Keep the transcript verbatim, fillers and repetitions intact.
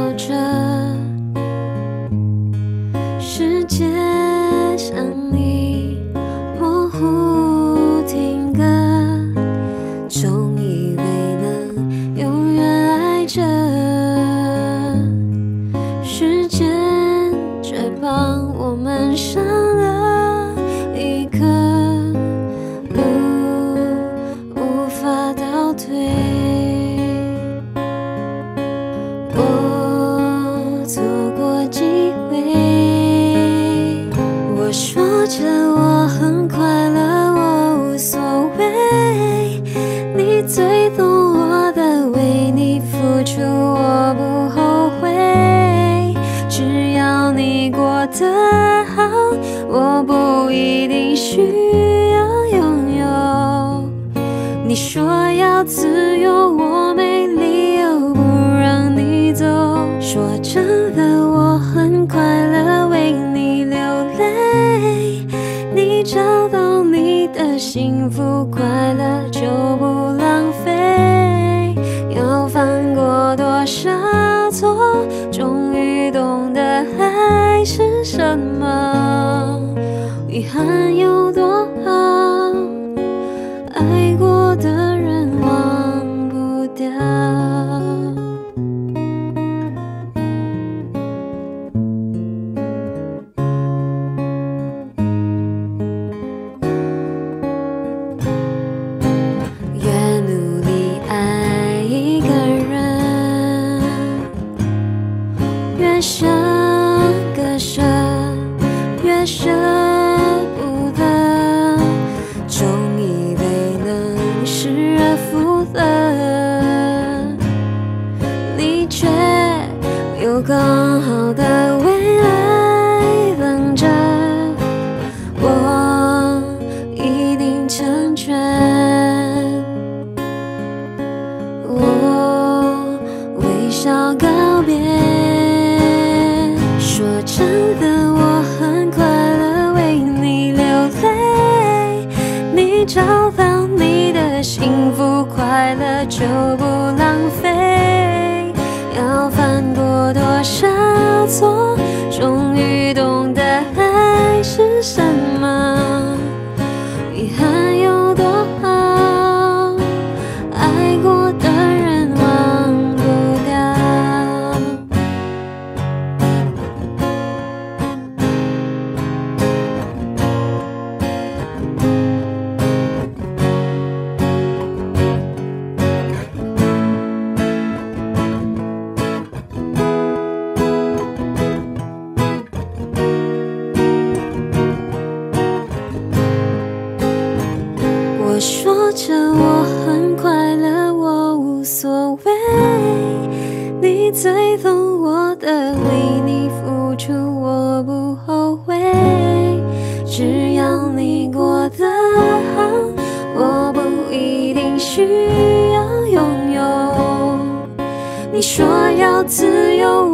着，世界像你模糊停格，总以为能永远爱着，时间却帮我们上了一课，路无法倒退。我错过机会，我说着我很快乐，我无所谓，你最懂我的，为你付出我不后悔，只要你过得好，我不一定需要拥有。你说要自由，我没理由不让你走。说真的，我很快乐，为你流泪。你找到你的幸福快乐，就不浪费。要犯过多少错，终于懂得爱是什么，遗憾有多好，爱过的人忘不掉。越努力爱一个人，越舍割舍，越舍不得，总以为能失而复得，你却有更好的未来等着，我一定成全。我微笑告别，说真的，我很快乐，为你流泪。你找到你的幸福快乐，就不浪费。要犯过多少错，终于懂得爱是什么，遗憾有多好，爱过的人忘不掉。我说着我很快乐，我无所谓，你最懂我的，为你付出我不后悔，只要你过得好，我不一定需要拥有。你说要自由，